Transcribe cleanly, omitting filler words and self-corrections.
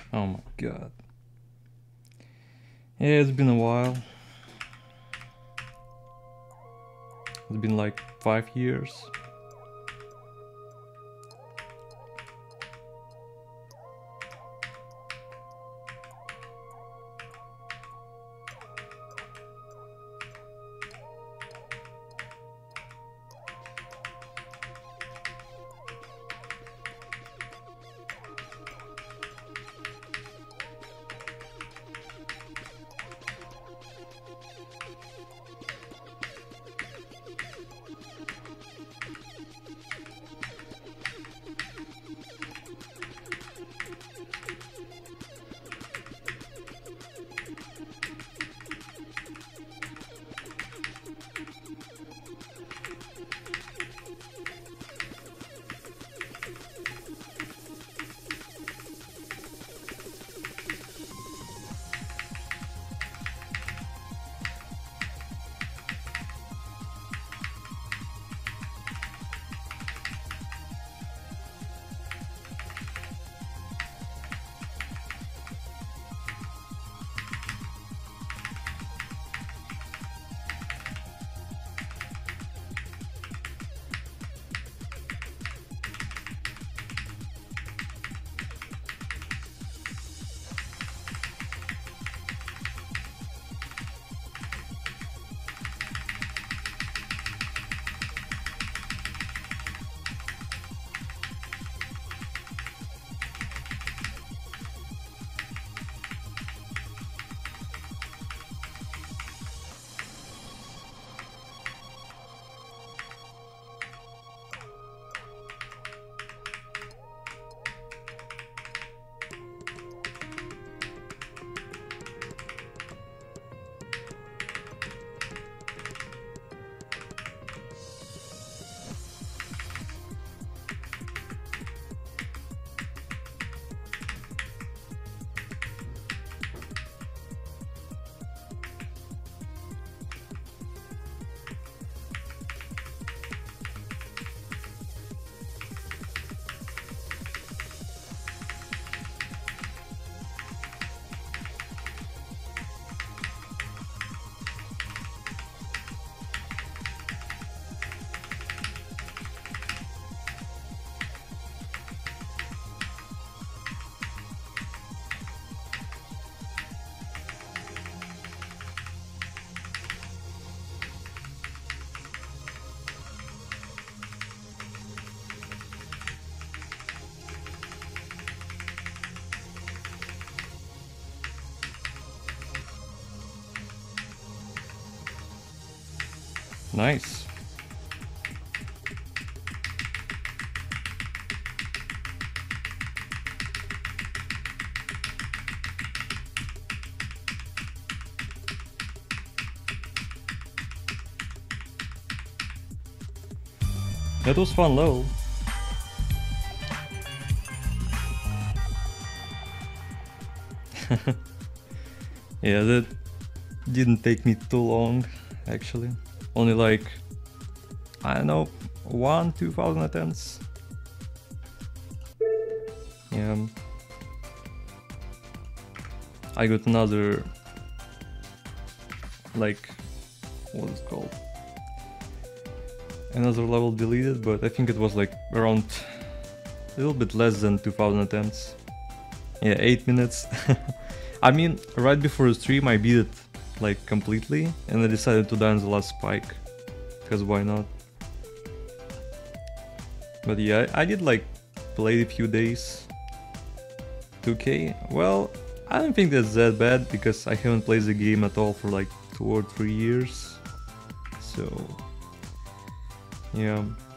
Oh my god. Yeah, it's been a while. It's been like 5 years. Nice. That was fun level. Yeah, that didn't take me too long, actually. Only like, I don't know, 1,000-2,000 attempts. Yeah. I got another, like, what is it called? Another level deleted, but I think it was like around a little bit less than 2,000 attempts. Yeah, 8 minutes. I mean, right before the stream I beat it like completely, and I decided to die on the last spike, because why not? But yeah, I did like play a few days. 2K? Well, I don't think that's that bad, because I haven't played the game at all for like 2 or 3 years. So yeah.